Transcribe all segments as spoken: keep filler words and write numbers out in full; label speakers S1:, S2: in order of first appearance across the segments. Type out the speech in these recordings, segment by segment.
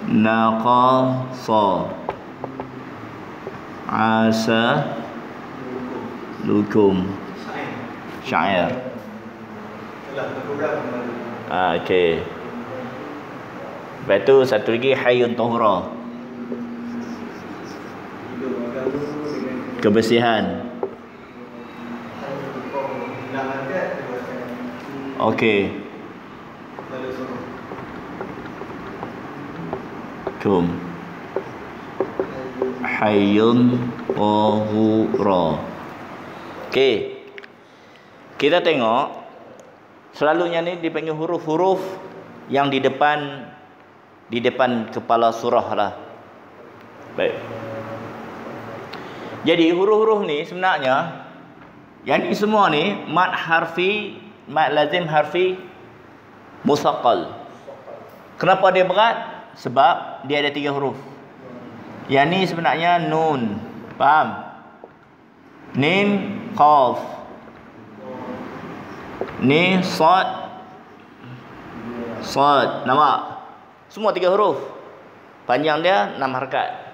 S1: naqasa asa lukum syair. Ah, okey. Lepas tu satu lagi hayyun tahura, kebersihan. Okey. Kum hayyun tahura. Okey. Kita tengok selalunya ni dipanggil huruf-huruf yang di depan di depan kepala surah lah. Baik. Jadi huruf-huruf ni sebenarnya yang ni semua ni mad harfi, mad lazim harfi musaqqal. Kenapa dia berat? Sebab dia ada tiga huruf. Yang ni sebenarnya nun. Faham? Mim, qaf. Ni sad. Sad. Nampak? Semua tiga huruf. Panjang dia enam harakat.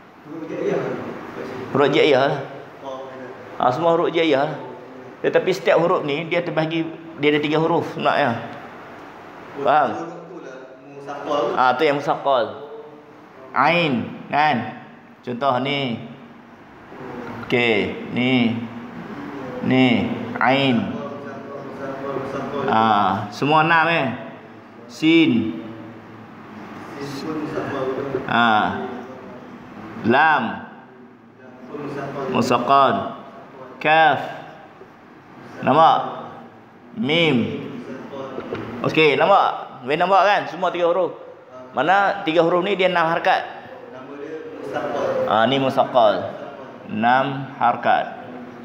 S1: Huruf jaiyah. Ha, semua huruf jaiyah. Tetapi setiap huruf ni dia terbahagi, dia ada tiga huruf sebenarnya. Faham? Ah, tu yang musaqqal. Ain, kan? Contoh ni. Okey, ni. Ni, ain. Ah, semua enam eh. Sin. Ah. Lam. Musaqqal. Kaf. Nampak? Mim. Okey, nampak? Boleh nampak kan? Semua tiga huruf. Mana tiga huruf ni dia enam harakat. Ah, ni musaqqal. Enam harakat.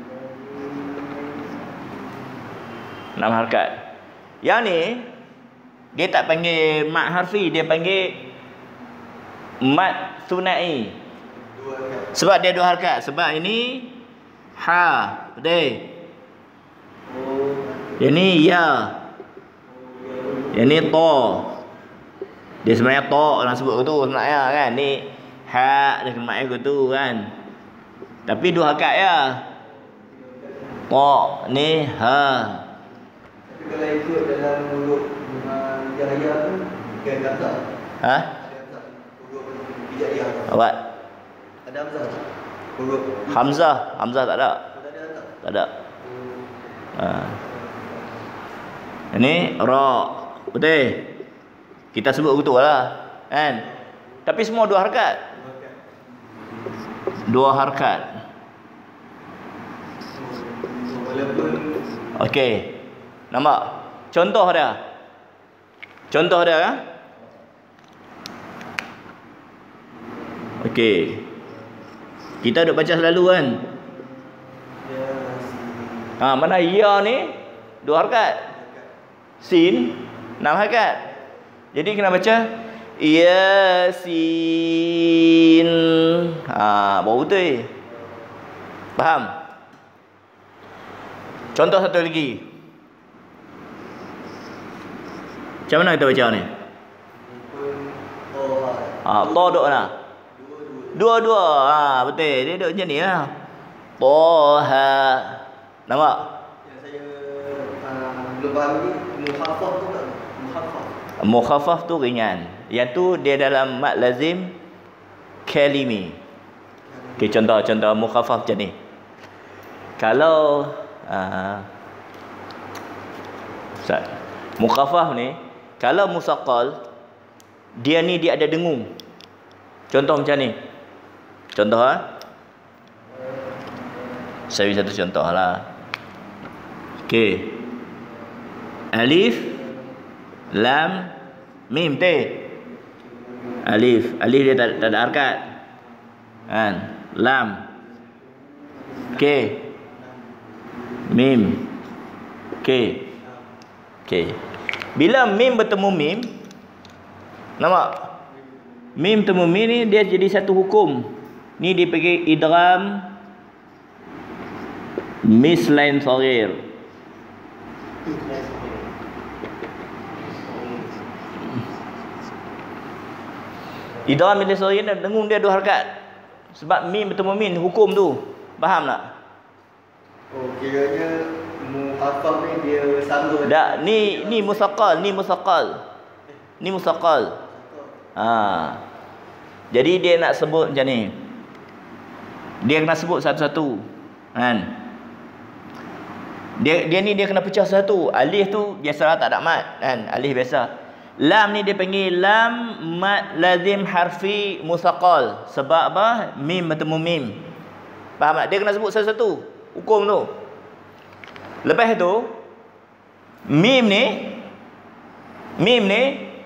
S1: Enam harakat. Yang ni dia tak panggil mad harfi, dia panggil mad sunai. Sebab dia dua harakat. Sebab ini ha, betul. Ini ya. Yang ni to. Dia sebenarnya to orang sebut gitu sebenarnya kan. Ni ha dia kena gitu kan. Tapi dua harakat ya. To ni ha.
S2: Tapi kalau ikut dalam huruf Yahya tu kan hamzah.
S1: Ha?
S2: Huruf hijaiyah.
S1: Apa?
S2: Ada hamzah. Huruf
S1: Hamzah, Hamzah tak ada.
S2: tak ada tak?
S1: Tak ada. Ha. Ini ra. Betul. Kita sebut betul lah, kan? Tapi semua dua harakat. Dua harakat.
S2: Walaupun
S1: Okey. Nampak? Contoh dia. Contoh dia kan? Okey. Kita duk baca selalu kan? Ha, mana ya ni dua harakat. Sin enam harakat. Jadi kena baca Yasin. Ha, baru betul. Faham? Contoh satu lagi. Macam mana kita baca ni? Ha, to duk mana? Dua-dua. Ha, betul. Dia duk macam ni lah. Toha. Nampak?
S2: yang saya uh, belum faham ni mukhaffaf tu tak? Mukhaffaf.
S1: Mukhaffaf tu ringan. Yang tu dia dalam mad lazim kalimi. Okey, contoh-contoh mukhaffaf macam ni. Kalau uh, Ustaz, mukhaffaf ni kalau musaqqal dia ni dia ada dengung. Contoh macam ni. Contoh ah. Saya bagi satu contoh lah. Okey. Alif, lam, mim, te. Alif, alif dia tak, tak ada harakat. Kan? Lam. Okey. Mim. Okey. Okey. Bila mim bertemu mim, nampak? Mim temu mim ni dia jadi satu hukum. Ni dipanggil idgham mislain saghir. Idgham bila sorry ni dengung dia dua harakat. Sebab mim bertemu min hukum tu. Faham tak?
S2: Oh, kiranya mukhafaf ni dia sama.
S1: Tak, ni ni musaqqal, ni musaqqal. Ni musaqqal. Ha. Jadi dia nak sebut macam ni. Dia kena sebut satu-satu. Kan? Dia dia ni dia kena pecah satu. Alif tu biasalah tak ada mat, kan? Alif biasa. Lam ni dia panggil lam mat lazim harfi musaqqal. Sebab apa? Mim bertemu mim. Faham tak? Dia kena sebut satu-satu hukum tu. Lepas tu mim ni mim ni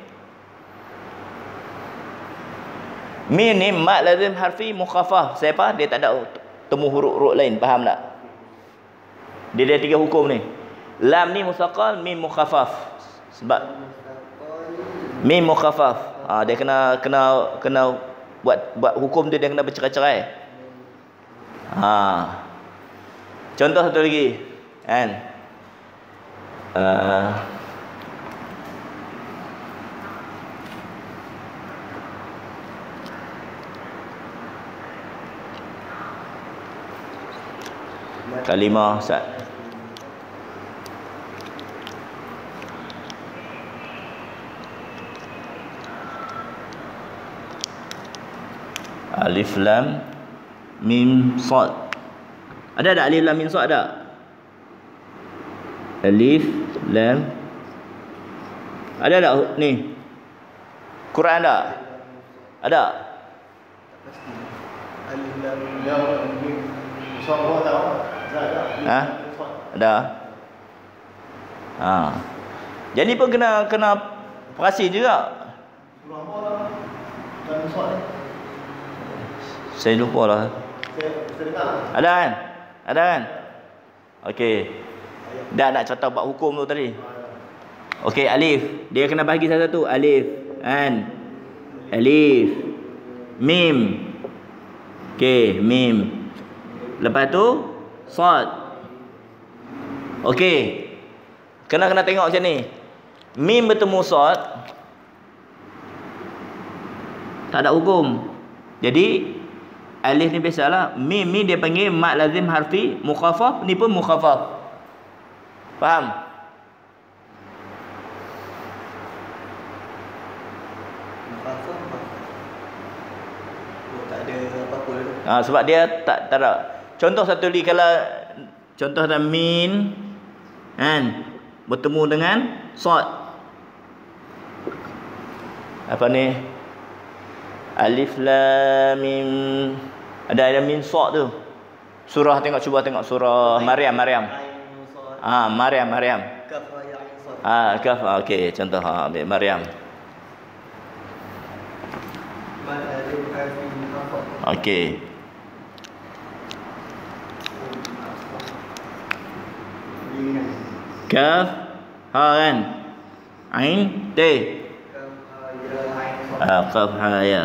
S1: mim ni mat lazim harfi mukhaffaf. Siapa? Dia tak ada temu huruf-huruf lain. Faham tak? Dia ada tiga hukum ni. Lam ni musaqqal, mim mukhaffaf. Sebab mim mukhaffaf. Ah, dia kena kena kena buat buat hukum dia, dia kena bercerai-cerai. Ha. Contoh satu lagi, kan? Uh, kalimah Ustaz. Alif lam mim sad. Ada tak alif lam mim sad ada? Alif lam. Ada tak ni? Quran ada? Ada?
S2: Alif lam mim sad ada.
S1: Ha? Ada. Ha. Jadi pun kena kena perhati juga.
S2: Surah apa lah? Dan sad ni.
S1: Saya lupa lah. Ada kan? Ada kan? Okey. Dah nak cerita bab hukum tu tadi. Okey, alif. Dia kena bagi satu-satu. Alif. Kan? Alif. Mim. Okey, mim. Lepas tu, sad. Okey. Kena kena tengok macam ni. Mim bertemu sad. Tak ada hukum. Jadi alif ni biasalah. Mim ni dia panggil mat lazim harfi mukhaffaf. Ni pun mukhaffaf. Faham?
S2: Mukhafaf. Oh, tak ada apa-apa tu.
S1: Ha, sebab dia tak tak ada. Contoh satu lagi, kalau contoh ada min, kan, bertemu dengan sad. Apa ni? Alif lam mim. Ada ada min sad tu. Surah, tengok, cuba tengok surah Maryam, Maryam. Ah, Maryam, Maryam.
S2: Kaf ya sad.
S1: Ah, kaf. Okey, contoh ha, ambil Maryam.
S2: Mat lazim harfi mukhafaf.
S1: Okey. Kaf, ha kan? Ain, t.
S2: Kaf ya ain sad.
S1: Ah, kaf ha ya.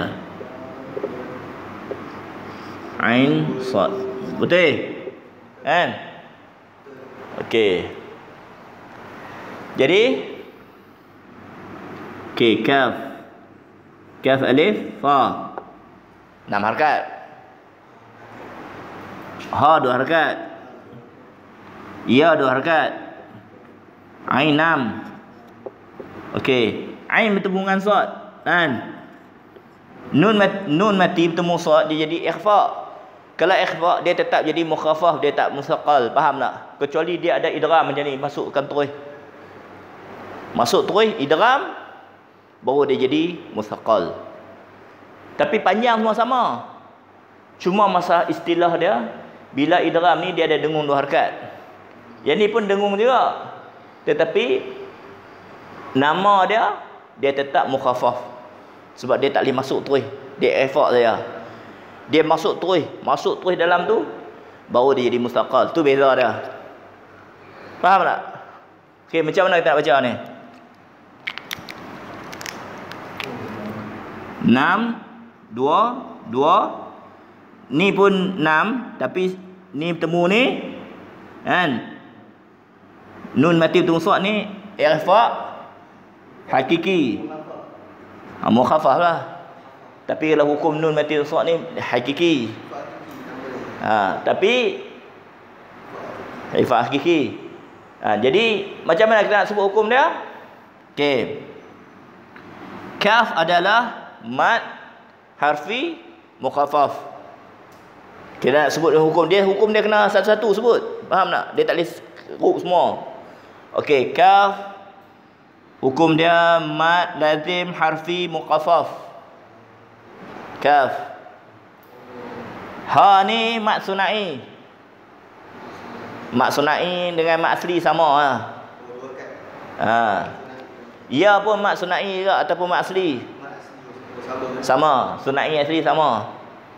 S1: Ain sad. Betul? Kan? Okey. Jadi okey, kaf. Kaf alif fa. Enam harakat. Ha dua harakat. Ya dua harakat. Ain enam. Okey. Ain bertemu dengan sad, kan? Nun mat, nun mati bertemu sad, dia jadi ikhfa. Kalau ikhfa dia tetap jadi mukhaffaf, dia tak musaqqal. Faham tak? Kecuali dia ada idgham macam ni, masukkan terus. Masuk terus idgham, baru dia jadi musaqqal. Tapi panjang semua sama. Cuma masa istilah dia, bila idgham ni dia ada dengung dua harakat. Yang ni pun dengung juga. Tetapi nama dia dia tetap mukhaffaf. Sebab dia tak boleh masuk terus. Dia effort saja. Dia masuk terus, masuk terus dalam tu, baru dia jadi mustaqal. Tu beza dia. Faham tak? Okey, macam mana kita nak baca ni? enam, dua, dua. Ni pun enam, tapi ni bertemu ni, kan? Nun mati bertemu sad ni irfa hakiki. Ha, mukhaffaf lah. Tapi kalau hukum nun mati sad ni hakiki. Ha, tapi ifah hakiki. Ha, jadi macam mana kita nak sebut hukum dia? Okey. Kaf adalah mad harfi mukhaffaf. Kita nak sebut hukum dia, hukum dia kena satu-satu sebut. Faham tak? Dia tak boleh group semua. Okey, kaf hukum dia mad lazim harfi mukhaffaf. Kaf. Ha ni mad sunai. Mad sunai dengan mad asli sama lah. Ha. Ya pun mad sunai ke ataupun mad asli? Sama. Sunai asli sama.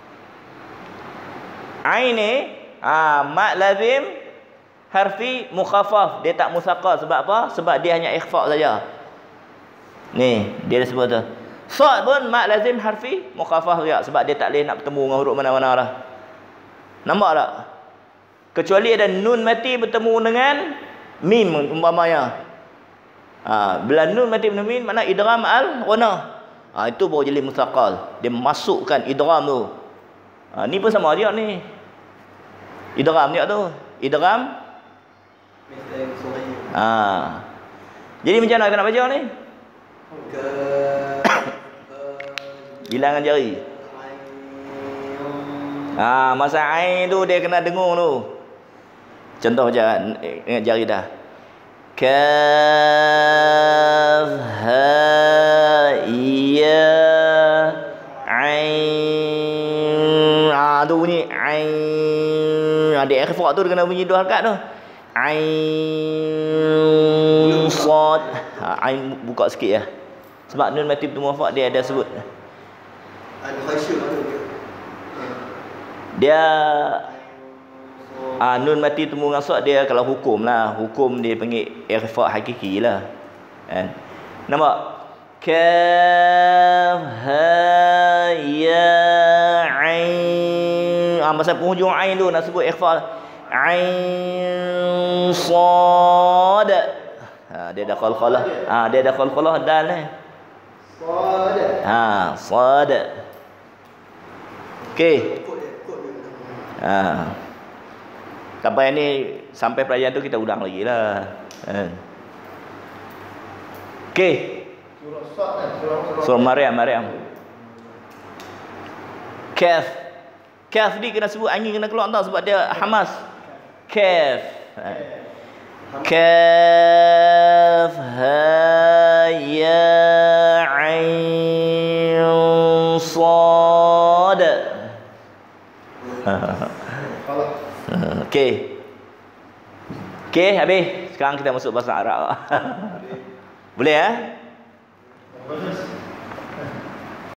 S1: Ain ni ha, mad lazim harfi mukhaffaf. Dia tak musaqqal. Sebab apa? Sebab dia hanya ikhfa saja. Ni, dia dah sebut tu. Sad pun mad lazim harfi mukhaffaf juga. Sebab dia tak boleh nak bertemu dengan huruf mana-mana dah. Nampak tak? Kecuali ada nun mati bertemu dengan mim umpamanya. Ha, bila nun mati bertemu mim makna idgham al-ghunah. Ha, itu baru jadi musaqqal. Dia masukkan idgham tu. Ha, ni pun sama dia ni. Idgham dia tu. Idgham. Ha. Jadi macam mana kita nak baca ni? Ke bilangan jari. Ha, masa ain tu dia kena dengung tu. Contoh macam ingat jari dah. Kaf ha ya ain. Ah tu bunyi ain. Ada ikhfa tu dia kena bunyi dua harakat tu. Ain sad. Ha, ain buka sikit ya. Sebab nun mati bertemu hafak dia ada sebut. Dia ah nun mati bertemu dengan sad dia kalau hukum lah. Hukum dia panggil ikhfa hakiki lah. Kan? Nampak? Kaf ha ya ain. Ah masa penghujung ain tu nak sebut ikhfa. Ain sad. Ha, dia dah qalqalah. Ha, dia dah qalqalah dal ni. Sad. Ha, sad. Okey. Ha. Sampai ni sampai pelajaran tu kita ulang lagi lah. Ha. Okey. Surah Sad kan? Surah Maryam, Maryam. Kaf. Kaf ni kena sebut angin kena keluar tau sebab dia hamas. Kaf. Ha. Kaf ha ya ain sad. Okey. Okey, habis. Sekarang kita masuk bahasa Arab. Boleh eh?